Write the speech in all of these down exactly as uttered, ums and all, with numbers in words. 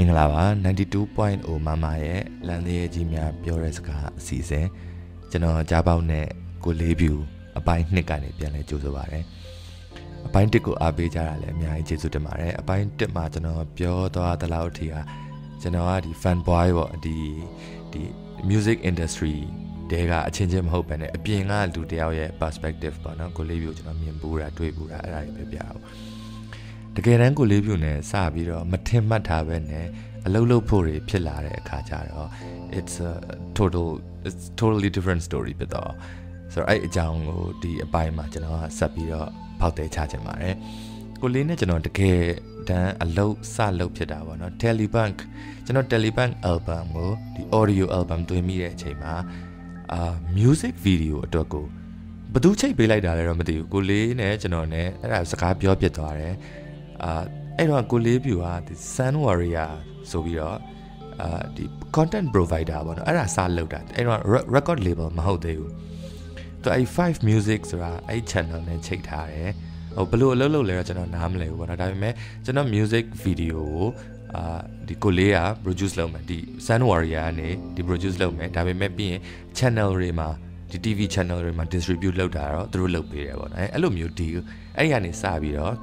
Minglava ninety-two point zero Mama ye Lande Jimia Pioresca season. General Jabao ne go lebu a pint nicani piano Josovare. A pint tico abeja lemia Jesu de Mare, a pint tip marginal pure to the lautia. General the fanboy or the the music industry. They got a change of hope and being all to their perspective, but not go lebu to me and Bura to Bura, I baby out. The Garan go lebu ne, Sabiro, Matimata vene, a low low puri, Pilare, Kajaro. It's a total, it's totally different story, but though. So I jango the by Majano, Sabiro, Paute Chachemare. Go lean it on the K, then a low salo Pidawa, no Telebank, Jano Telebank album, the audio album to immediate chamber. Uh, music video to go. But do check be like that, Ramadi, go lay in edge and on it, and I've scarp your pietare. Uh, I don't go leave you are the Sun Warrior, so we are uh, the content provider. One, I saw load that. I don't record label, how they do. So I five musics or I channel and check that. Oh, below a little layer, on Namle, what I met, general music video. Uh, the Kolea produce low the Sun Warrior ne the produce low man that may be channel rema the T V channel rema distribute low daro through low period one I allow you deal any any sabi uh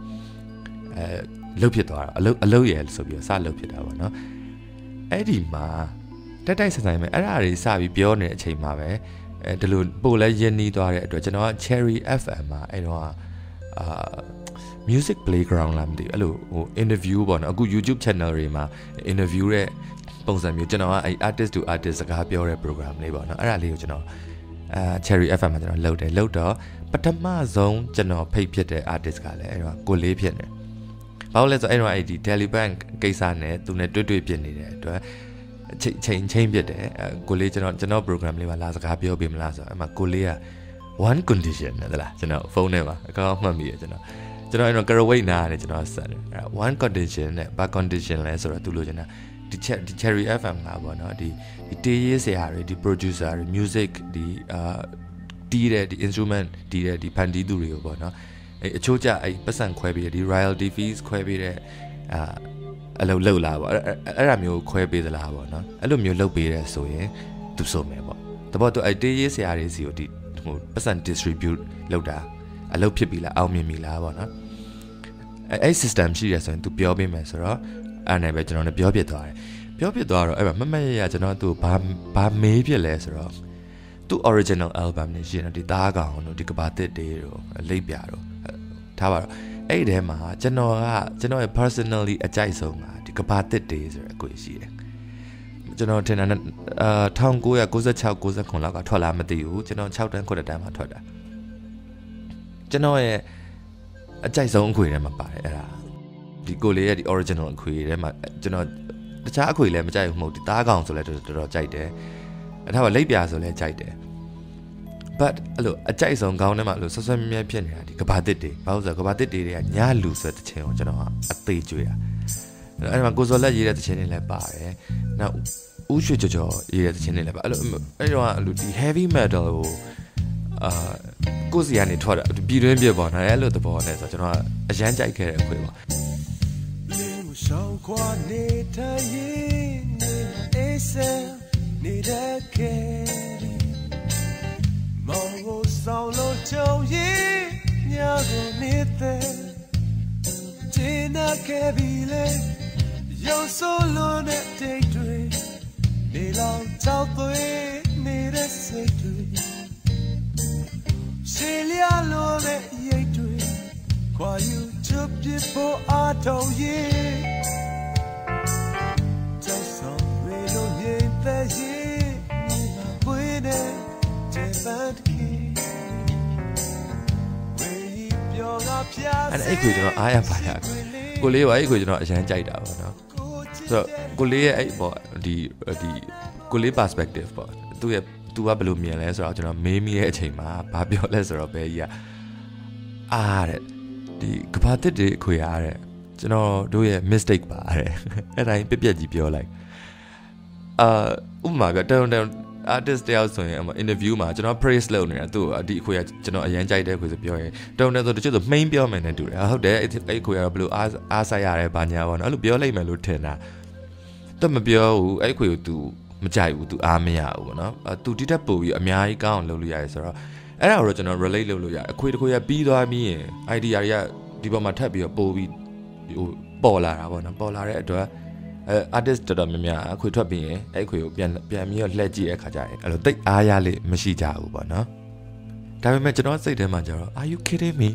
low pieta a low a low yell so be a sal low pieta one Eddie ma that is assignment I is sabi beyond a chain mave the loon bull jenny to our cherry F M I know uh music playground lam di allo interview bon a good YouTube channel re ma interview ရဲ့ပုံစံမျိုးကျွန်တော်ကအဲ artist to artist စကားပြောတဲ့ program လေးပေါ့နော်အဲ့ဒါလေးကိုကျွန်တော်အဲ Cherry เอฟ เอ็ม မှာကျွန်တော်လုပ်တယ်လုပ်တော့ပထမဆုံးကျွန်တော်ဖိတ်ဖြစ်တဲ့ artist ကလည်းအဲ့တော့ကိုလေးဖြစ်နေဘာလို့လဲဆိုအဲ့တော့အဲ့ဒီ Telebank ကိစ္စနဲ့သူနဲ့တွေ့တွေ့ဖြစ်နေတဲ့အတွက်ချိန်ချိန်ဖြစ်တယ်ကိုလေးကျွန်တော်ကျွန်တော် program လေးမှာလာစကားပြောပေးမလားဆိုတော့အဲ့မှာကိုလေးက one condition နဲ့လားကျွန်တော်ဖုန်းထဲမှာအကောင့်မှတ်မိရကျွန်တော်ကျွန်တော်အဲ့တော့ Caraway နားရတယ်ကျွန်တော်ဆက်တယ် one condition နဲ့ back condition လဲဆိုတော့သူလိုချင်တာဒီ Cherry เอฟ เอ็ม ကပေါ့နော်ဒီဒီတေးရေးဆရာတွေဒီ producer တွေ music ဒီအာတီးတဲ့ဒီ instrument တီးတဲ့ဒီဖန်တီးသူတွေကိုပေါ့နော်အဲ့အချိုးကျအဲ့ပတ်စံခွဲပြီးဒီ royalty fees ခွဲပြီးတဲ့အာအလုပ်လုပ်လာပေါ့အဲ့ဒါမျိုးခွဲပေးသလားပေါ့နော်အဲ့လိုမျိုးလုပ်ပေးတဲ့ဆိုရင်သူစုံမယ်ပေါ့တဘောသူအဲ့တေးရေးဆရာတွေစီကိုဒီဟိုပတ်စံ distribute လုပ်တာအလုပ်ဖြစ်ပြီလားအောင်မြင်ပြီလားပေါ့နော်အဲ့ system ရှိရဆိုရင် तू ပြောပေးမယ်ဆိုတော့အဲ့နဲ့ပဲကျွန်တော်လည်းပြောပြသွားတယ်ပြောပြသွားတော့အဲ့မမရရကျွန်တော်သူ့ဘာဘာမေးပြလဲဆိုတော့သူ့ original album နဲ့ရှင်ဒီသားကောင်တို့ဒီကဘာတစ်တေးတို့လိပ်ပြတို့ထားပါတော့အဲ့ဒီထဲမှာကျွန်တော်ကကျွန်တော်ရဲ့ personally အကြိုက်ဆုံးကဒီကဘာတစ်တေးဆိုတဲ့အကွေရှိတယ်ကျွန်တော်ထင်တာအာnineteen ninety-six ninety-sevenလောက်ကထွက်လာမသိဘူးကျွန်တော်sixတန်း9တန်းမှာထွက်တာကျွန်တော်ရဲ့အကြိုက်ဆုံးအခွေထဲမှာပါတယ်အဲ့ဒါဒီကိုလေးရဲ့ဒီ original အခွေထဲမှာကျွန်တော်တခြားအခွေလည်းမကြိုက်ဘူးမဟုတ်ဒီသားကောင်ဆိုလည်းတော်တော်ကြိုက်တယ်အဲ့ဒါကလိပ်ပြာဆိုလည်းကြိုက်တယ် but အဲ့လိုအကြိုက်ဆုံးကောင်းထဲမှာအဲ့လိုဆွဆွမြဲမြဲဖြစ်နေတာဒီကဘာတစ်တွေဘာလို့ဆိုတော့ကဘာတစ်တွေကညလူဆွဲတဲ့ချင်းကိုကျွန်တော်ကအသေးကျွေးတာအဲ့ဒါမှာကိုစောလက်ရေးတဲ့ချင်းတွေလည်းပါတယ်နောက်ဦးရွှေကြော်ကြော်ရေးတဲ့ချင်းတွေလည်းပါအဲ့လိုအဲ့တော့အဲ့လိုဒီ heavy metal ကိုအာကိုစီကနေထွက်တာပြည်တွင်းပြပေါ့နော်အဲ့လိုသဘောနဲ့ဆိုတော့ကျွန်တော်အရန်ကြိုက်ခဲ့တဲ့အခွေပေါ့လင်းရှောင်းခွာနေတဲ့ရင်အေးစဲနေတဲ့ခဲမောင်ကိုဆောင်လို့ကြုံရင်ညကိုနေတဲ့တင်နာခဲ့ပြီလေရုံဆိုလို့နဲ့တိတ်တွေနေလောင်ချောက်သွေးနေတဲ့စိတ်တွေCelia love ye do kwa you to people are told ye just so we lo ye the ye na puede te bad ki we pyo ga pya and အဲ့ကိုကျွန်တော်အားရပါရကိုလေးပါအဲ့ကိုကျွန်တော်အရန်ကြိုက်တာပေါ့နော်ဆိုတော့ကိုလေးရဲ့အဲ့ပေါ့ဒီဒီကိုလေး perspective ပေါ့သူရဲ့तू ကဘယ်လိုမြင်လဲဆိုတော့ကျွန်တော်မေးမိတဲ့အချိန်မှာဘာပြောလဲဆိုတော့ဘယ်ကြီးကအားတဲ့ဒီကဘာတစ်တွေအခွေအားတဲ့ကျွန်တော်တို့ရဲ့ mistake ပါတဲ့အဲ့တိုင်းပြက်ပြက်ကြီးပြောလိုက်အာဥပမာကတောင်းတောင်း artist တယောက်ဆိုရင် interview မှာကျွန်တော် praise လုပ်နေတာသူ့ဒီအခွေကကျွန်တော်အရင်ကြိုက်တဲ့ခွေဆိုပြောရင်တောင်းတယ်ဆိုတချို့ဆိုမှိန်းပြောမယ်နဲ့တူတယ်ဟုတ်တယ်အဲ့ခွေကတော့ဘယ်လိုအားအားဆိုင်ရတယ်ဘာညာပေါ့နော်အဲ့လိုပြောလိုက်မယ်လို့ထင်တာတက်မပြောဘူးအဲ့ခွေကို तू မကြိုက်ဘူး तू အားမရဘူးပေါ့နော် तू ဒီတက်ပို့ပြီးအများကြီးကောင်းအောင်လုပ်လို့ရတယ်ဆိုတော့အဲ့ဒါကိုကျွန်တော် relate လုပ်လို့ရတယ်အခွေတစ်ခွေကပြီးသွားပြီးရင် idea တွေကဒီပေါ်မှာထပ်ပြီးတော့ပို့ပြီးဟိုပေါ်လာတာပေါ့နော်ပေါ်လာတဲ့အတွက်အဲ artist တော်တော်များများအခွေထွက်ပြီးရင်အဲ့ခွေကိုပြန်ပြန်ပြီးတော့လှည့်ကြည့်တဲ့အခါကျရင်အဲ့လိုတိတ်အားရလေးမရှိကြဘူးပေါ့နော်ဒါပေမဲ့ကျွန်တော်စိတ်ထဲမှာကျတော့ are you kidding me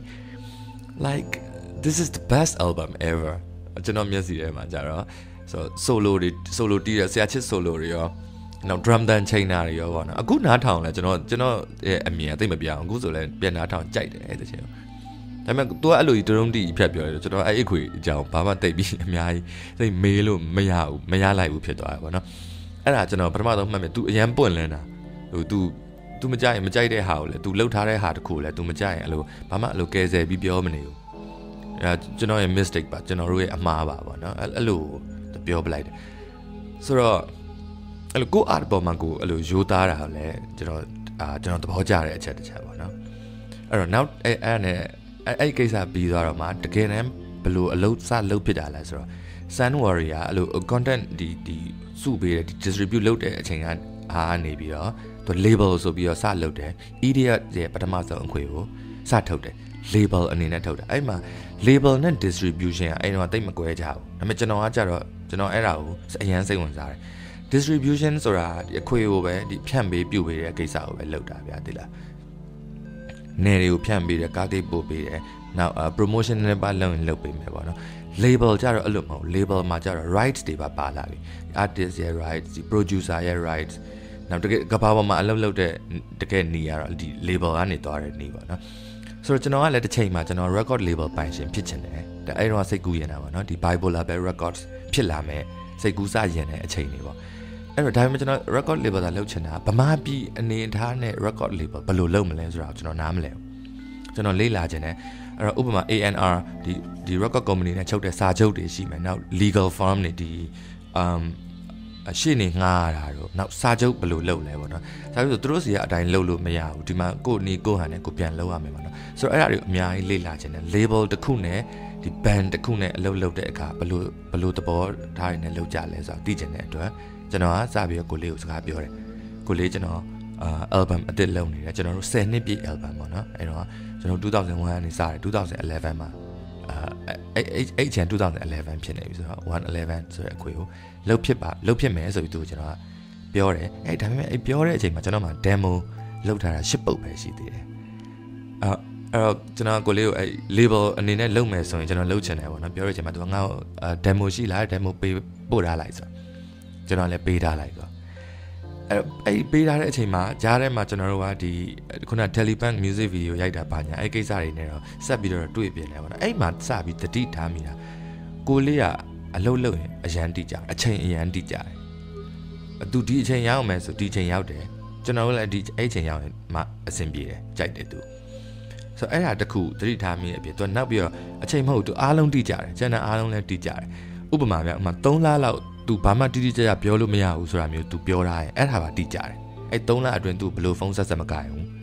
like this is the best album ever ကျွန်တော်မျက်စိထဲမှာကျတော့ဆို solo တွေ solo တီးရဆရာချစ် solo တွေရောနောက် drum dan chain တာတွေရောပေါ့နော်အခုနားထောင်လဲကျွန်တော်ကျွန်တော်ရဲ့အမြင်အသိမပြောင်းအခုဆိုလဲပြန်နားထောင်ကြိုက်တယ်အဲ့တချင်ဒါပေမဲ့ तू ကအဲ့လိုကြီးတုံးတီဖြတ်ပြောတယ်ကျွန်တော်အဲ့အခွေအကြောင်းဘာမှတိတ်ပြီးအများကြီးစိတ်မေးလို့မရဘူးမရလိုက်ဘူးဖြစ်သွားတယ်ပေါ့နော်အဲ့ဒါကျွန်တော်ပထမဆုံးမှတ်မယ် तू အရန်ပွင့်လန်းတာဟို तू तू မကြိုက်ရင်မကြိုက်တဲ့ဟာကိုလဲ तू လှုပ်ထားတဲ့ဟာတခုလဲ तू မကြိုက်ရင်အဲ့လိုဘာမှအဲ့လိုကဲဆယ်ပြီးပြောမနေဘူးအဲကျွန်တော်ရဲ့ mistake ပါကျွန်တော်တို့ရဲ့အမှားပါပေါ့နော်အဲ့လိုပြောပလိုက်တယ်ဆိုတော့အဲ့လိုကို art ပေါ်မှာကိုအဲ့လိုရိုးသားတာကိုလဲကျွန်တော်အာကျွန်တော်သဘောကျတဲ့အချက်တစ်ချက်ပေါ့နော်အဲ့တော့နောက်အဲ့အဲ့နဲ့အဲ့အဲ့ကိစ္စပြီးသွားတော့မှတကယ်တမ်းဘယ်လိုအလုပ်စလုပ်ဖြစ်တာလဲဆိုတော့ Sun Warrior အဲ့လို content ဒီဒီစုပေးတယ်ဒီ distribute လုပ်တဲ့အချိန်ကအားနေပြီးတော့သူ label ဆိုပြီးတော့စလုပ်တယ် idiot ရဲ့ပထမဆုံးအခွေကိုစထုတ်တယ် label အနေနဲ့ထုတ်တယ်အဲ့မှာ label နဲ့ distribution ကအဲ့တော့တိတ်မကွဲကြဘူးဒါပေမဲ့ကျွန်တော်ကကြတော့ကျွန်တော်အဲ့ဒါကိုအရန်စိတ်ဝင်စားတယ် distribution ဆိုတာဒီအခွေကိုပဲဒီဖြန့်ပေးပြုတ်ပေးတဲ့ကိစ္စကိုပဲလုပ်တာဗျာသိလားနယ်တွေကိုဖြန့်ပေးတယ်ကားတိတ်ပို့ပေးတယ်နောက် promotion နဲ့ပါလုပ်ရင်လုပ်ပေးမယ်ပေါ့နော် label ကြတော့အဲ့လိုမဟုတ် label မှာကြတော့ rights တွေပါပါလာပြီ artist ရဲ့ rights ဒီ producer ရဲ့ rights နောက်တကယ်ကဘာပေါ်မှာအလုပ်လုပ်တဲ့တကယ်နေရတော့ဒီ label ကနေသွားတဲ့နေပေါ့နော်ဆိုတော့ကျွန်တော်ကလည်းတစ်ချိန်မှာကျွန်တော် record label ပိုင်ရှင်ဖြစ်ချင်တယ်ဒါအဲ့တော့စိတ်ကူးရင်တာပေါ့နော်ဒီ bipolar bell records ဖြစ်လာမယ်စိတ်ကူးစရင်တဲ့အချိန်တွေပေါ့အဲ့တော့ဒါပေမဲ့ကျွန်တော် record label သာလုပ်ချင်တာဗမာပြည်အနေအထားနဲ့ record label ဘယ်လိုလုပ်မလဲဆိုတော့ကျွန်တော်နားမလဲဘူးကျွန်တော်လေ့လာချင်တယ်အဲ့တော့ဥပမာ A and R ဒီဒီ record company နဲ့ချုပ်တဲ့စာချုပ်တွေရှိမယ်နောက် legal firm တွေဒီ um အရှိနေငှားတာတော့နောက်စာချုပ်ဘယ်လိုလုပ်လဲပေါ့နော်စာချုပ်ဆိုသူတို့စီကအတိုင်းလုပ်လို့မရဘူးဒီမှာကိုနီကိုဟန်နဲ့ကိုပြန်လုပ်ရမယ်ပေါ့နော်ဆိုတော့အဲ့ဒါတွေအများကြီးလေ့လာချင်တယ် label တစ်ခုနဲ့ဒီ band တစ်ခုနဲ့အလုပ်လုပ်တဲ့အခါဘယ်လိုဘယ်လိုသဘောထားတွေနဲ့လုပ်ကြလဲဆိုတော့သိချင်တဲ့အတွက်ကျွန်တော်ကစပြီးတော့ကိုလေးကိုစကားပြောတယ်ကိုလေးကျွန်တော်အာ album အသစ်လုပ်နေတယ်ကျွန်တော်တို့tenနှစ်ပြည့် album ပေါ့နော်အဲ့တော့ကျွန်တော်two thousand oneကနေစတယ်twenty elevenမှာအာအဲ့အဲ့အဲ့ချန်twenty elevenဖြစ်နေပြီဆိုတော့one elevenဆိုတဲ့အခွေကိုလုတ်ဖြစ်ပါလုတ်ဖြစ်မယ်ဆိုပြီးသူကျွန်တော်ကပြောတယ်အဲ့ဒါပေမဲ့အဲ့ပြောတဲ့အချိန်မှာကျွန်တော်မှ demo လုတ်ထားတာeightပုတ်ပဲရှိသေးတယ်အဲ့အဲ့တော့ကျွန်တော်ကိုလေးကိုအဲ့ label အနေနဲ့လုပ်မယ်ဆိုရင်ကျွန်တော်လုပ်ချင်တယ်ပေါ့နော်ပြောရချင်မှာသူကငါ့ကို demo ရှိလား demo ပေးပို့ထားလိုက်ဆိုကျွန်တော်လည်းပေးထားလိုက်ဆိုအဲ့အဲ့ပေးထားတဲ့အချိန်မှာကြားထဲမှာကျွန်တော်တို့ကဒီခုန Telebank music video ရိုက်တာပါညာအဲ့ကိစ္စတွေနဲ့တော့ဆက်ပြီးတော့တွေ့ပြင်တယ်ပေါ့နော်အဲ့မှာစပြီးတတိထားမိတာကိုလေးကအလုပ်လုပ်ရင်အရန်တိကြအချိန်အရန်တိကြတယ်သူဒီအချိန်ရောက်မယ်ဆိုဒီအချိန်ရောက်တယ်ကျွန်တော်လည်းဒီအဲ့အချိန်ရောက်ရင်မှအဆင်ပြေတယ်ကြိုက်တယ်သူဆိုအဲ့ဒါတခုတတိထားမိတဲ့အပြင်သူနောက်ပြီးတော့အချိန်မဟုတ်သူအားလုံးတိကြတယ်ကျန်တဲ့အားလုံးလည်းတိကြတယ်ဥပမာပြဥပမာthreeလလောက်သူဘာမှတိတိကျကျပြောလို့မရဘူးဆိုတာမျိုးသူပြောထားရင်အဲ့ဒါပါတိကြတယ်အဲ့threeလအတွင်းသူဘယ်လိုဖုန်းဆက်ဆက်မကြိုင်ဘူး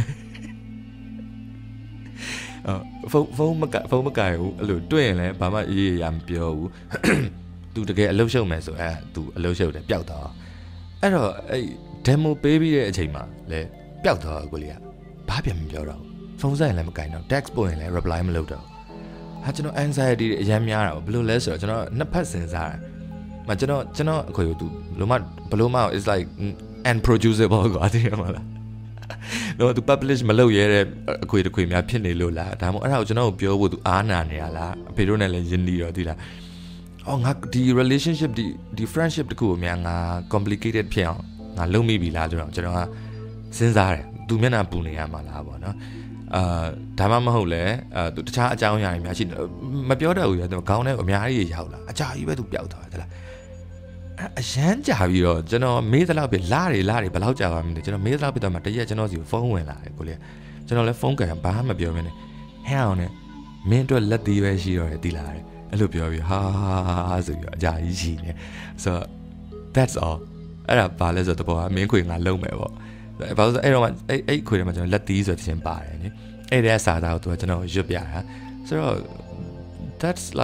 ဖုန်းဖုန်းမကဖုန်းမကြိုင်ဘူးအဲ့လိုတွေ့ရင်လည်းဘာမှအေးအေးရမပြောဘူးသူတကယ်အလုပ်ရှုပ်မယ်ဆိုအဲသူအလုပ်ရှုပ်တယ်ပျောက်သွားအဲ့တော့အဲ့ demo ပေးပြီးတဲ့အချိန်မှာလဲပျောက်သွားကိုလေးကဘာပြန်မပြောတော့ဖုန်းဆက်ရင်လည်းမကြိုင်တော့ text ပို့ရင်လည်း reply မလုပ်တော့ဟာကျွန်တော် anxiety တွေအများများတာဘယ်လိုလဲဆိုတော့ကျွန်တော်နှစ်ဖက်စဉ်းစားတယ်မကျွန်တော်ကျွန်တော်အခွေကိုသူဘလို့မဘလို့မ is like unproducible ကွာတည်ရမလားတော့သူ publish မလုပ်ရတဲ့အခွေတစ်ခွေများဖြစ်နေလို့လားဒါမှမဟုတ်အဲ့ဒါကိုကျွန်တော်ကိုပြောဖို့သူအားနာနေရလားအဖေတို့နဲ့လည်းယဉ်နေတော့ဒီလားအော်ငါဒီ relationship ဒီဒီ friendship တခုကိုများငါ complicated ဖြစ်အောင်ငါလုပ်မိပြီလားဆိုတော့ကျွန်တော်ကစဉ်းစားတယ်သူမျက်နှာပူနေရမှာလားပေါ့နော်အာဒါမှမဟုတ်လဲအဲသူတခြားအကြောင်းအရာတွေများရှိတယ်မပြောတတ်ဘူးရသူခေါင်းထဲအများကြီးရောက်လာအကြာကြီးပဲသူပျောက်သွားတယ်လားအရန်ကြာပြီးတော့ကျွန်တော်မေးသလောက်ပဲလာတွေလာတွေဘယ်လောက်ကြာပါမလဲကျွန်တော်မေးသလောက်ပြီးတော့မှတရက်ကျွန်တော်စီကိုဖုန်းဝင်လာတယ်ကိုလေးကျွန်တော်လည်းဖုန်းကန်ဘာမှမပြောမင်းနဲ့ဟဲ့အောင်နဲ့မင်းတို့လက်သေးပဲရှိတော့တယ်တီးလာတယ်အဲ့လိုပြောပြီးဟာဟာဆိုပြီးတော့အကြာကြီးရှိနေဆိုတော့ that's all အဲ့ဒါဘာလဲဆိုတော့ဘောကမင်းခွေငါလုံးမယ်ပေါ့ဘာလို့ဆိုအဲ့တော့အဲ့အဲ့ခွေထဲမှာကျွန်တော်လက်သေးဆိုတဲ့ချင်းပါတယ်နိအဲ့ဒီအစားသားကိုသူကကျွန်တော်ရွတ်ပြတာဆိုတော့ that's like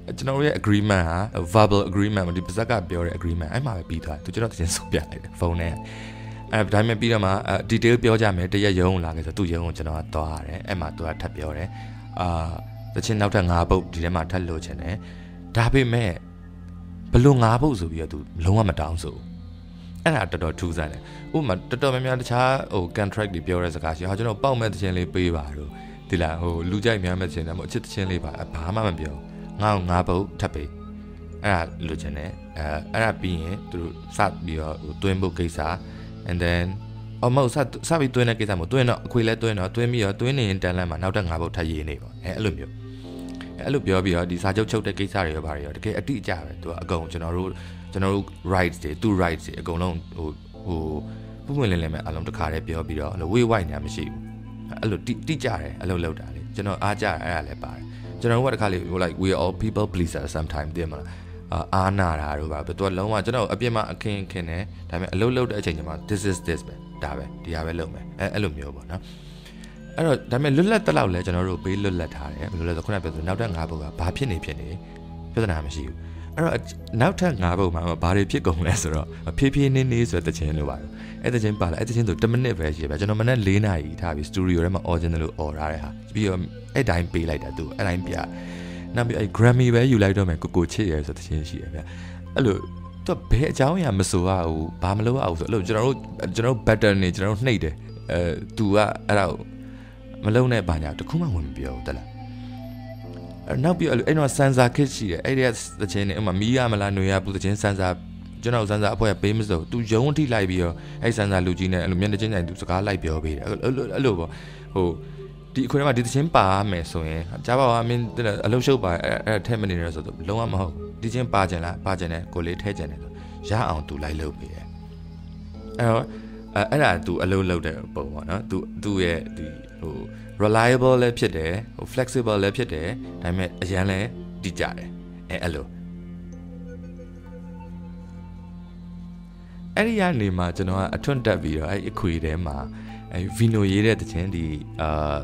ကျွန်တော်ရဲ့ agreement ဟာ verbal agreement ဒီပါဇက်ကပြောတဲ့ agreement အဲ့မှာပဲပြီးသွားတယ်သူကျွန်တော်တကယ်ဆိုပြလိုက်တယ်ဖုန်းနဲ့အဲ့ဒါမှပြီးတော့မှ detail ပြောကြမယ်တရက်ရုံးလာခဲ့ဆိုသူ့ရုံးကိုကျွန်တော်ကသွားရတယ်အဲ့မှာသူကထပ်ပြောတယ်အာတချင်းနောက်ထပ်၅ပုတ်ဒီထဲမှာထပ်လို့ချင်တယ်ဒါပေမဲ့ဘလို့၅ပုတ်ဆိုပြီးတော့သူလုံးဝမတောင်းဆိုအဲ့ဒါတော်တော်ထူးဆန်းတယ်ဥပမာတော်တော်များများတခြားဟို contract တွေပြောတဲ့စကားရှိဟာကျွန်တော်ပေါက်မဲ့တချင်းလေးပေးပါတော့ဒီလားဟိုလူကြိုက်များမဲ့တချင်းတယ်မဟုတ်အချစ်တချင်းလေးပါဘာမှမပြောငါ့ကို၅ပုတ်ထပ်ပေးအဲ့ဒါလိုချင်တယ်အဲအဲ့ဒါပြီးရင်သူတို့စပြီးတော့ဟိုတွင်းဖို့ကိစ္စ and then အမဟုတ်စစပြီးတွင်းတဲ့ကိစ္စမဟုတ်တွင်းတော့အခွေလဲတွင်းတော့တွင်းပြီးတော့တွင်းနေရင်တန်လန့်မှာနောက်ထပ်၅ပုတ်ထပ်ရေးနေပေါ့အဲအဲ့လိုမျိုးအဲ့လိုပြောပြီးတော့ဒီစာချုပ်ချုပ်တဲ့ကိစ္စတွေရောဘာတွေရောတကယ်အတိအကျပဲသူကအကုန်ကျွန်တော်တို့ကျွန်တော်တို့ rights တွေသူ rights တွေအကုန်လုံးဟိုဟိုပုံမှန်လင်းလင်းမဲ့အလုံးတစ်ခါတည်းပြောပြီးတော့အဲ့လိုဝေးဝိုက်ညာမရှိဘူးအဲ့လိုတိတိကျတယ်အဲ့လိုလောက်တာလေကျွန်တော်အားကြအဲ့ဒါလည်းပါတယ်ကျွန်တော်တို့ကတခါလေဟို like we are all people pleaser sometimes တင်မလားအာနာတာတို့ပါသူကလုံးဝကျွန်တော်အပြစ်မှအခင်းခင်းတယ်ဒါပေမဲ့အလုပ်လုပ်တဲ့အချိန်ကျမှ this is this ပဲဒါပဲဒီဟာပဲလုပ်မယ်အဲအဲ့လိုမျိုးပေါ့နော်အဲ့တော့ဒါပေမဲ့လွတ်လပ်တက်လောက်လဲကျွန်တော်တို့ပေးလွတ်လပ်ထားတယ်ဘယ်လိုလဲဆိုခုနကပြောဆိုနောက်ထပ်၅ဘုတ်ကဘာဖြစ်နေဖြစ်နေပြဿနာမရှိဘူးအဲ့တော့နောက်ထပ်၅ဘုတ်မှာဘာတွေဖြစ်ကုန်လဲဆိုတော့ဖြည်းဖြည်းနင်းနေဆိုတဲ့တခြင်းလိုပါတော့အဲ့တခြင်းပါလာအဲ့တခြင်းဆိုten minuteပဲရှိပဲကျွန်တော်မနေ့၄နာရီထားပြီးစတူဒီယိုထဲမှာ original လို့ អော်ထားတဲ့ဟာပြီးတော့အဲ့တိုင်းပေးလိုက်တာသူအဲ့တိုင်းပြနောက်ပြီးအဲ့ Grammy ပဲယူလိုက်တော့မယ်ကိုကိုချစ်ရဲဆိုတဲ့ခြင်းရှိရဗျအဲ့လိုသူဘယ်အကြောင်းအရာမဆိုရဘူးဘာမလုပ်ရဘူးဆိုအဲ့လိုကျွန်တော်တို့ကျွန်တော်တို့ better နေကျွန်တော်တို့နှိပ်တယ်အဲ तू ကအဲ့ဒါမလုံးနဲ့ဘာညာတခုမှဝင်မပြောဘူးတလားအဲ့နောက်ပြီးအဲ့တော့ဆန်ဆာခစ်ရှိတယ်အဲ့ဒီသချင်းနဲ့အမမီးရမလားຫນွေရဘူးသချင်းဆန်ဆာကျွန်တော်ဆန်ဆာအဖွဲပေးမစို့ तू ရုံးထိလိုက်ပြီးတော့အဲ့ဆန်ဆာလူကြီးနဲ့အဲ့လိုမျက်နှာချင်းချင်း तू စကားလိုက်ပြောပေးတယ်အဲ့လိုအဲ့လိုပေါ့ဟိုဒီအခွင့်အရေးမှာဒီသချင်းပါမယ်ဆိုရင်ကြားပါပါမင်းအလုံးရှုပ်ပါအဲ့အဲ့ထဲမနေရဆိုတော့လုံးဝမဟုတ်ဒီချင်းပါကြင်လားပါကြင်တယ်ကိုလေးထဲကြင်တယ်ဆိုရအောင် तू လိုက်လုပ်ပေးတယ်အဲ့တော့အဲ့ဒါ तू အလုံးလုပ်တဲ့ပုံပေါ့နော် तू तू ရဲ့ဒီဟိုreliable လည်းဖြစ်တယ်ဟို flexible လည်းဖြစ်တယ်ဒါပေမဲ့အရန်လည်းတည်ကြတယ်အဲအဲ့လိုအဲ့ဒီကနေမှကျွန်တော်ကအထွတ်တက်ပြီးတော့အဲ့အခွေထဲမှာအဲ vino ရေးတဲ့တခြင်းဒီအာ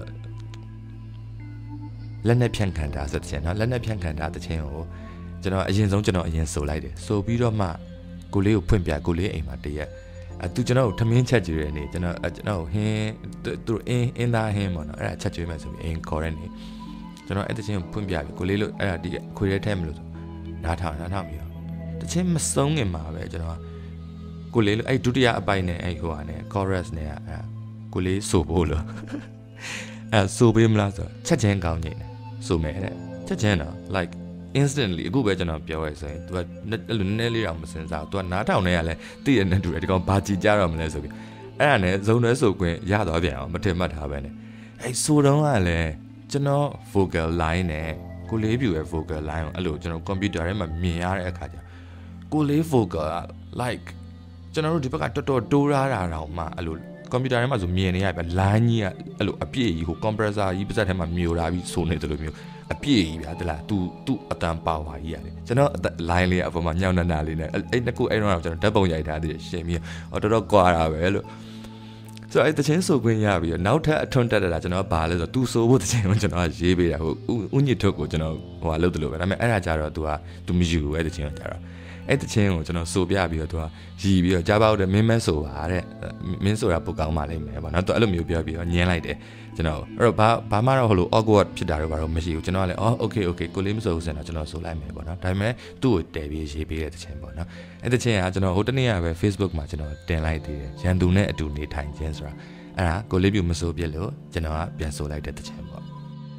လက်နဲ့ဖြန့်ခံတာဆိုတဲ့ခြင်းเนาะလက်နဲ့ဖြန့်ခံတာတခြင်းကိုကျွန်တော်အရင်ဆုံးကျွန်တော်အရင်ဆိုလိုက်တယ်ဆိုပြီးတော့မှကိုလေးကိုဖွင့်ပြကိုလေးအိမ်မှာတရက်အဲသူကျွန်တော်ကိုထမင်းချက်ကြွေတဲ့နေ့ကျွန်တော်ကျွန်တော်ဟင်းသူအင်းအင်းသားဟင်းပေါ့နော်အဲ့ဒါချက်ကြွေမယ်ဆိုပြီးအင်းခေါ်တဲ့နေ့ကျွန်တော်အဲ့တချင်းကိုဖွင့်ပြပြီကိုလေးလို့အဲ့ဒါဒီခွေရဲထဲမလို့ဆိုနားထောင်နားထောင်ပြီးတော့တချင်းမဆုံးခင်မှာပဲကျွန်တော်ကိုလေးလို့အဲ့ဒုတိယအပိုင်းနဲ့အဲ့ဟိုဟာနဲ့ chorus နဲ့အဲ့ကိုလေးဆိုဖို့လို့အဲ့ဆိုပေးမလားဆိုချက်ချင်းကောင်းနေတယ်ဆိုမယ်တဲ့ချက်ချင်းတော့ like instantly အခုပဲကျွန်တော်ပြောရဲဆိုရင် तू ကအဲ့လိုနည်းနည်းလေးတော့မစင်စား तू ကနားထောင်နေရလဲသိရနေတူတယ်ဒီကောင်ဘာကြည်ကြတော့မလဲဆိုပြီးအဲ့ဒါနဲ့ဇုံရဲဆိုခွင့်ရသွားပြန်အောင်မထင်မှတ်ထားပဲနဲ့အဲ့ဆိုတော့ကလည်းကျွန်တော် vocal line နဲ့ကိုလေးပြူရဲ့ vocal line ကိုအဲ့လိုကျွန်တော် computer ထဲမှာမြင်ရတဲ့အခါကျကိုလေး vocal like ကျွန်တော်တို့ဒီဘက်ကတော်တော်တိုးရတာတောင်မှအဲ့လို computer ထဲမှာဆိုမြင်နေရပဲ line ကြီးကအဲ့လိုအပြည့်ကြီးဟို compressor ကြီးပါးစပ်ထဲမှာမျိုးလာပြီးဆိုနေတယ်လို့မျိုးအပြည့်ကြီးဗျာတလား तू तू အတန်ပါဝါကြီးရတယ်ကျွန်တော် line လေးအပေါ်မှာညောင်းနနာလေးနဲ့အဲ့နှစ်ခုအဲ့တော့ကျွန်တော်ဓာတ်ပုံရိုက်ထားသေးတယ်ရှင်ပြီးတော့တော်တော်ကွာတာပဲလို့ဆိုအဲ့တချင်းဆိုခွင့်ရပြီးတော့နောက်ထပ်အထွန်းတက်တာကျွန်တော်ဘာလဲဆိုတော့ तू ဆိုဖို့တချင်းကိုကျွန်တော်ရေးပေးတာဟိုဥညစ်ထုတ်ကိုကျွန်တော်ဟိုလုပ်တယ်လို့ပဲဒါပေမဲ့အဲ့ဒါကြတော့ तू က तू မယူဘူးအဲ့တချင်းကိုကြတော့အဲ့တချင်းကိုကျွန်တော်ဆိုပြပြီးတော့ तू ကရီပြီးတော့ကြားပေါက်တယ်မင်းမဲဆိုပါတဲ့မင်းဆိုတာပုတ်ကောင်းမှလိမ့်မယ်ပေါ့နော် तू အဲ့လိုမျိုးပြောပြီးတော့ညင်းလိုက်တယ်ကျွန်တော်အဲ့တော့ဘာဘာမှတော့ဟိုလို awkward ဖြစ်တာတော့ဘာလို့မရှိဘူးကျွန်တော်ကလည်းအော် okay okay ကိုလေးမဆိုဘူးစင်တော့ကျွန်တော်ဆိုလိုက်မယ်ပေါ့နော်ဒါပေမဲ့သူ့ကိုတဲပြီးရေးပေးတဲ့တခြင်းပေါ့နော်အဲ့တခြင်းကကျွန်တော်ဟိုတနေ့ကပဲ Facebook မှာကျွန်တော်တင်လိုက်သေးတယ်ရန်သူနဲ့အတူနေထိုင်ခြင်းဆိုတာအဲ့ဒါကိုလေးပြမဆိုပြစ်လို့ကျွန်တော်ကပြန်ဆိုလိုက်တဲ့တခြင်းပေါ့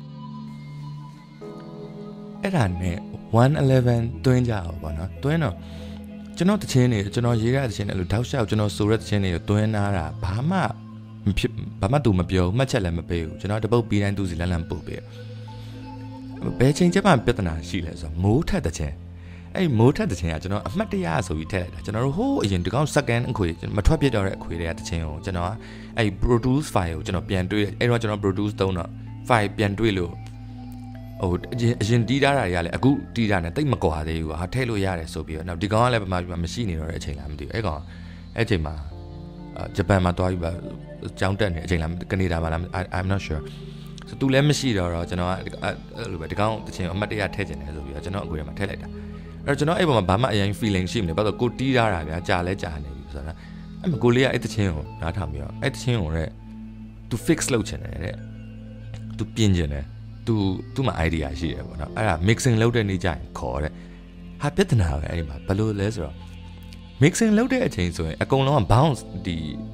အဲ့ဒါနဲ့one elevenတွင်းကြအောင်ပေါ့နော်တွင်းတော့ကျွန်တော်တခြင်းနေကျွန်တော်ရေးရတဲ့တခြင်းနဲ့လို့တောက်လျှောက်ကျွန်တော်ဆိုတဲ့တခြင်းတွေကိုတွင်းနာတာဘာမှမဖြစ်ဘာမှသူမပြောမှတ်ချက်လည်းမပေးဘူးကျွန်တော်တပုတ်ပြီးတိုင်းသူစီလန်းလန်းပို့ပေးဘယ်ချိန်ကျမှပြဿနာရှိလဲဆိုတော့မိုးထက်တဲ့ချင်းအဲ့မိုးထက်တဲ့ချင်းကကျွန်တော်အမှတ်တရဆိုပြီးထည့်လိုက်တာကျွန်တော်တို့ဟိုးအရင်ဒီကောင် second အခွေမထွက်ပြတော့တဲ့အခွေတွေကတချင်းကိုကျွန်တော်ကအဲ့ produce file ကိုကျွန်တော်ပြန်တွေးအဲ့တော့ကျွန်တော် produce သုံးတော့ file ပြန်တွေးလို့ဟိုအရင်အရင်တီးထားတာတွေကလည်းအခုတီးတာနဲ့တိတ်မကွာသေးဘူးဟာထည့်လို့ရတယ်ဆိုပြီးတော့နောက်ဒီကောင်ကလည်းပမာပြမရှိနေတော့တဲ့အချိန်လားမသိဘူးအဲ့ကောင်အဲ့ချိန်မှာဂျပန်မှာတွားပြီးပါကျောင်းတက်နေအချိန်လားကနေဒါမှာလား I'm not sure ဆိုသူလည်းမရှိတော့တော့ကျွန်တော်ကအဲ့လိုပဲဒီကောင်တချင်အမှတ်တရထည့်ချင်တယ်ဆိုပြီးတော့ကျွန်တော်အကိုထဲမှာထည့်လိုက်တာအဲ့တော့ကျွန်တော်အဲ့ပေါ်မှာဘာမှအရင် feeling ရှိမနေဘာလို့ကိုတီးထားတာဗျာကြာလဲကြာနေပြီဆိုတာအဲ့မကိုလေးကအဲ့တချင်ကိုနားထောင်ပြီးတော့အဲ့တချင်ကိုတဲ့ तू fix လုပ်ချင်တယ်တဲ့ तू ပြင်ချင်တယ် तू သူ့မှာ idea ရှိတယ်ပေါ့နော်အဲ့ဒါ mixing လုပ်တဲ့နေ့ကျရင်ခေါ်တဲ့ဟာပြဿနာပဲအဲ့ဒီမှာဘယ်လိုလဲဆိုတော့ mixing လုပ်တဲ့အချိန်ဆိုရင်အကုန်လုံးက bounce ဒီ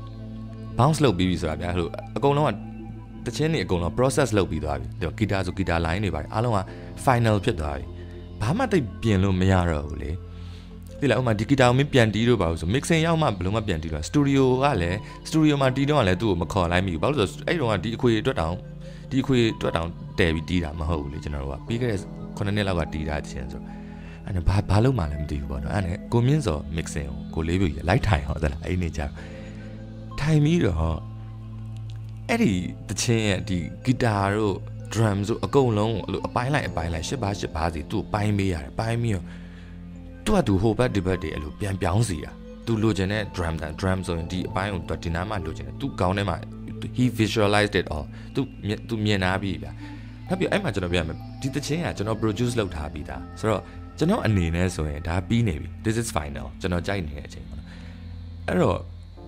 bounce လုပ်ပြီးပြီဆိုတာဗျာဟိုအကုန်လုံးကတချင်းနေအကုန်လုံး process လုပ်ပြီးသွားပြီဒီဂီတာဆိုဂီတာ line တွေပါတယ်အားလုံးက final ဖြစ်သွားပြီဘာမှတိတ်ပြင်လို့မရတော့ဘူးလေဒီလားဥမာဒီဂီတာကိုမင်းပြန်တီးလို့ပါဘူးဆို mixing ရောက်မှဘယ်လိုမှပြန်တီးလို့ studio ကလည်း studio မှာတီးတော့လည်းသူ့ကိုမခေါ်လိုက်မိဘူးဘာလို့ဆိုအဲ့တုန်းကဒီအခွေအတွက်တောင်ဒီအခွေအတွက်တောင်တဲပြီးတီးတာမဟုတ်ဘူးလေကျွန်တော်တို့ကပြီးခဲ့တဲ့ခုနှစ်နှစ်လောက်ကတီးတာတချင်းဆိုအဲ့ဒါဘာဘာလို့မှလည်းမသိဘူးပေါ့နော်အဲ့ဒါနဲ့ကိုမြင့်စော် mixing ကိုကိုလေးပြူကြီးလိုက်ထိုင်ဟောသလားအဲ့နေကြထိုင်ပြီးတော့အဲ့ဒီတချင်းရဲ့ဒီဂီတာတို့ drum တို့အကုန်လုံးအဲ့လိုအပိုင်းလိုက်အပိုင်းလိုက်ရှစ်ပါးရှစ်ပါးစီသူ့ပိုင်းပေးရတယ်ပိုင်းပြီးတော့သူကသူဟိုဘက်ဒီဘက်တွေအဲ့လိုပြန်ပြောင်းစီတာသူလိုချင်တဲ့ drum တန် drum ဆိုရင်ဒီအပိုင်းကိုသူဒီနားမှာလိုချင်တယ်သူကောင်းထဲမှာ he visualized it all သူသူမြင်နာပြီဗျာနောက်ပြီးအဲ့မှာကျွန်တော်ပြောရမယ်ဒီတချင်းကကျွန်တော် produce လုပ်ထားပြီးသားဆိုတော့ကျွန်တော်အနေနဲ့ဆိုရင်ဒါပြီးနေပြီ this is final ကျွန်တော်ကြိုက်နေတဲ့အချိန်ပေါ့နော်အဲ့တော့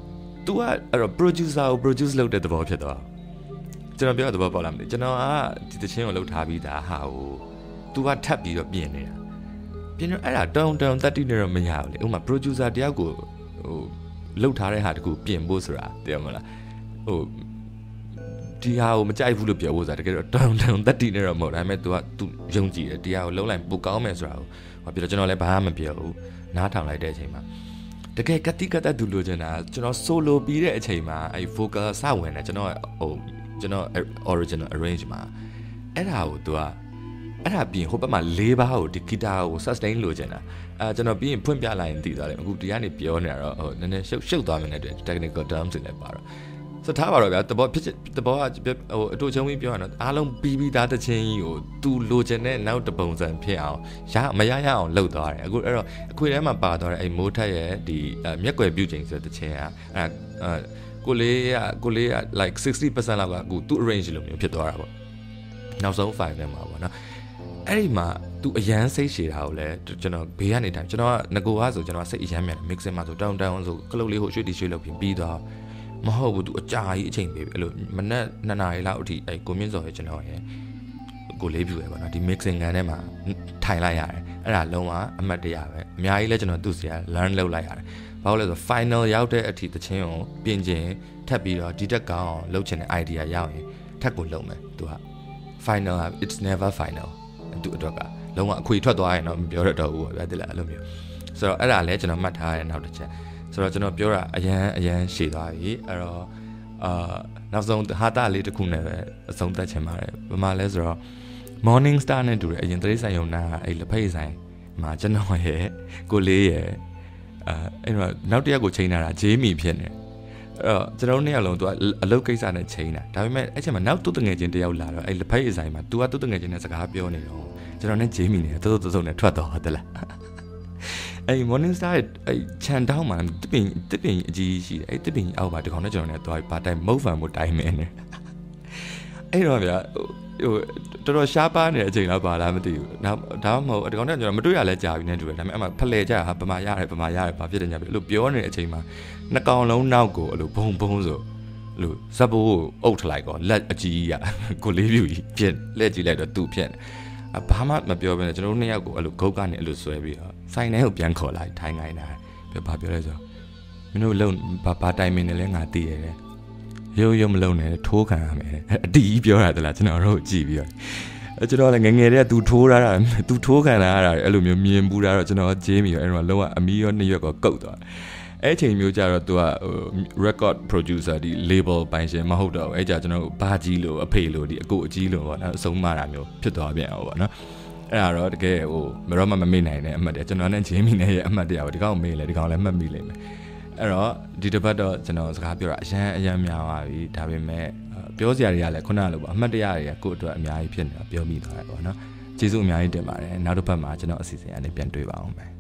तू ကအဲ့တော့ producer ကို produce လုပ်တဲ့သဘောဖြစ်သွားကျွန်တော်ပြောတဲ့သဘောပေါက်လာမလဲကျွန်တော်ကဒီတချင်းကိုလုပ်ထားပြီးသားဟာကို तू ကထပ်ပြီးတော့ပြင်နေတာပြင်တော့အဲ့ဒါတောင်းတောင်းတတိနေတော့မရဘူးလေဥပမာ producer တယောက်ကိုဟိုလုပ်ထားတဲ့ဟာတကူပြင်ဖို့ဆိုတာသိရမလားဟိုဒီဟာကိုမကြိုက်ဘူးလို့ပြောဖို့ဆိုတာတကယ်တော့တောင်းတောင်းတတိနေတော့မဟုတ်ဒါပေမဲ့ तू က तू ယုံကြည်တယ်ဒီဟာကိုလုံးလိုက်ပိုကောင်းမယ်ဆိုတာကိုဟောပြီးတော့ကျွန်တော်လည်းဘာမှမပြောဘူးနားထောင်လိုက်တဲ့အချိန်မှာတကယ်ကတိကတတူလိုချင်တာကျွန်တော် solo ပြီးတဲ့အချိန်မှာအဲ vocal စဝင်တယ်ကျွန်တော်ဟိုကျွန်တော် original arrange မှာအဲ့ဒါကို तू ကအဲ့ဒါပြင်ဟိုဘက်မှာ၄ပါးကိုဒီဂီတာကို sustain လိုချင်တာအဲကျွန်တော်ပြီးရင်ဖွင့်ပြလိုက်ရင်သိသွားတယ်အခုဒီကနေပြောနေတာတော့ဟိုနည်းနည်းရှုပ်ရှုပ်သွားမှလည်း technical terms တွေလည်းပါတော့စထားပါတော့ဗျာတဘောဖြစ်တဘောကဟိုအတူချုံပြီးပြောရတော့အားလုံးပြီးပြီးသားတချင်းကြီးကို तू လိုချင်တဲ့နောက်တပုံစံဖြစ်အောင်ရမရရအောင်လှုပ်သွားတယ်အခုအဲ့တော့အခွေထဲမှာပါသွားတဲ့အဲ့မိုးထက်ရဲ့ဒီမျက်ွယ်ပြုတ်ချိန်ဆိုတဲ့တချင်းကအဲ့ကိုလေးကကိုလေးက like sixty percent လောက်ကအခု तू arrange လို့မျိုးဖြစ်သွားတာပေါ့နောက်ဆုံး file ထဲမှာပေါ့နော်အဲ့ဒီမှာ तू အရန်စိတ်ရှည်တာကိုလည်းကျွန်တော်ဘေးကနေတိုင်းကျွန်တော်ကငကိုကဆိုကျွန်တော်စိတ်အရန်မြန် mixing မှာဆိုတောင်းတောင်းဆိုကလုတ်လေးဟိုရွှေ့တီရွှေ့လုပ်ပြီးပြီးသွားမဟုတ်ဘူး तू အကြာကြီးအချိန်ပေးပြီအဲ့လိုမနက်နှစ်နာရီလောက်အထိအဲ့ကိုမြင့်စော်ရဲ့ကျွန်တော်ရဲ့ကိုလေးပြူပဲပေါ့နော်ဒီ mixing ကန်ထဲမှာထိုင်လိုက်ရတယ်အဲ့ဒါလုံးဝအမှတ်တရပဲအများကြီးလဲကျွန်တော်သူ့စီက learn လုပ်လိုက်ရတယ်ဘာလို့လဲဆို final ရောက်တဲ့အထိတချင်းကိုပြင်ကျင်ထပ်ပြီးတော့ဒီတက်ကောင်းအောင်လုပ်ချင်တဲ့ idea ရောက်ရင်ထပ်ကိုလုပ်မယ် तू က final it's never final သူ့အတွက်ကလုံးဝအခွေထွက်သွားရင်တော့မပြောရတော့ဘူးပေါ့ဗျာတိလားအဲ့လိုမျိုးဆိုတော့အဲ့ဒါလဲကျွန်တော်မှတ်ထားရတဲ့နောက်တစ်ချက်ဆိုတော့ကျွန်တော်ပြောတာအရန်အရန်ရှည်သွားပြီအဲ့တော့အာနောက်ဆုံးဟာတာလေးတစ်ခုနဲ့ပဲအဆုံးသတ်ချင်ပါတယ်ဘာမှလဲဆိုတော့ morning star နဲ့တူတယ်အရင်သတိဆိုင်ရုံနာအဲ့လက်ဖက်ဆိုင်မှာကျွန်တော်ရဲ့ကိုလေးရဲ့အဲအဲ့တော့နောက်တစ်ယောက်ကိုချိန်လာတာဂျေးမီဖြစ်နေအဲ့တော့ကျွန်တော်တို့နှစ်ယောက်လုံးသူကအလုပ်ကိစ္စနဲ့ချိန်တာဒါပေမဲ့အဲ့ချိန်မှာနောက်တူတငယ်ချင်းတစ်ယောက်လာတော့အဲ့လက်ဖက်ဆိုင်မှာ तू ကတူတငယ်ချင်းနဲ့စကားပြောနေတော့ကျွန်တော်နဲ့ဂျေးမီနဲ့တိုးတိုးတိုးနဲ့ထွက်တော့ဟုတ်တယ်လားအဲ့ morning star အဲ့ခြံတောင်းမှာတပင်တပင်အကြီးရှိတယ်အဲ့တပင်အောက်မှာဒီကောင်နဲ့ကျွန်တော်နဲ့သွားပြီးပါတိုင်းမုတ်ဖန်မှုတိုင်းမင်းနေအဲ့တော့ဗျာဟိုတော်တော်ရှားပါနေတဲ့အချိန်တော့ပါလားမသိဘူး။နောက်ဒါမှမဟုတ်ဒီကောင်နဲ့ကျွန်တော်မတွေ့ရလဲကြာပြီနဲ့တူတယ်ဒါပေမဲ့အမှဖလှယ်ကြဟာဗမာရတယ်ဗမာရတယ်ဘာဖြစ်တယ်ညာပြီအဲ့လိုပြောနေတဲ့အချိန်မှာနှစ်ကောင်လုံးနောက်ကိုအဲ့လိုဘုံဘုံဆိုအဲ့လိုဇက်ဘိုးကိုအုပ်ထလိုက်တော့လက်အကြီးကြီးကိုလေးပြူကြီးဖြစ်လက်ကြီးလိုက်တော့သူ့ဖြစ်အဘာမှမပြောဘဲနဲ့ကျွန်တော်တို့နှစ်ယောက်ကိုအဲ့လိုဂုတ်ကနေအဲ့လိုဆွဲပြီးတော့ဆိုင်ထဲကိုပြန်ခေါ်လိုက်ထိုင်ခိုင်းတာပြဘာပြောလဲဆိုမင်းတို့လုံဘာဘာတိုင်မင်းနဲ့လဲငါတည်ရတယ်ရုံရုံမလုံးနဲ့ထိုးခံရမယ်အတီးပြောတာတလားကျွန်တော်တို့ကြည့်ပြီးတော့ကျွန်တော်လည်းငငယ်တည်းက तू ထိုးရတာ तू ထိုးခံရတာအဲ့လိုမျိုးမြင်ဘူးတာတော့ကျွန်တော်ဂျေးမီရောအဲ့တော့လုံးဝအမီရောနှစ်ရွက်ကကုတ်သွားအဲ့ချိန်မျိုးကြတော့ तू က record producer ဒီ label ပိုင်ရှင်မဟုတ်တော့ဘူးအဲ့ကြကျွန်တော်ဘာကြီးလို့အဖေလို့ဒီအကိုအကြီးလို့ပေါ့နော်အဆုံးမတာမျိုးဖြစ်သွားပြန်အောင်ပေါ့နော်အဲ့ဒါတော့တကယ်ဟိုမရောမမမေ့နိုင်တဲ့အမှတ်တည်းကျွန်တော်နဲ့ဂျေးမီနဲ့ရဲ့အမှတ်တည်းပါဒီကောင်မေ့လေဒီကောင်လည်းမှတ်မိလိမ့်မယ်အဲ့တော့ဒီတစ်ပတ်တော့ကျွန်တော်စကားပြောတာအရန်အရန်များပါပြီဒါပေမဲ့ပြောစရာတွေကလည်းခုနကလိုပေါ့အမှတ်တရတွေကကိုယ့်အတွက်အများကြီးဖြစ်နေတာပြောမိသွားတယ်ပေါ့နော်ကျေးဇူးအများကြီးတင်ပါတယ်နောက်တစ်ပတ်မှာကျွန်တော်အစီအစဉ်အနေနဲ့ပြန်တွေ့ပါအောင်မယ်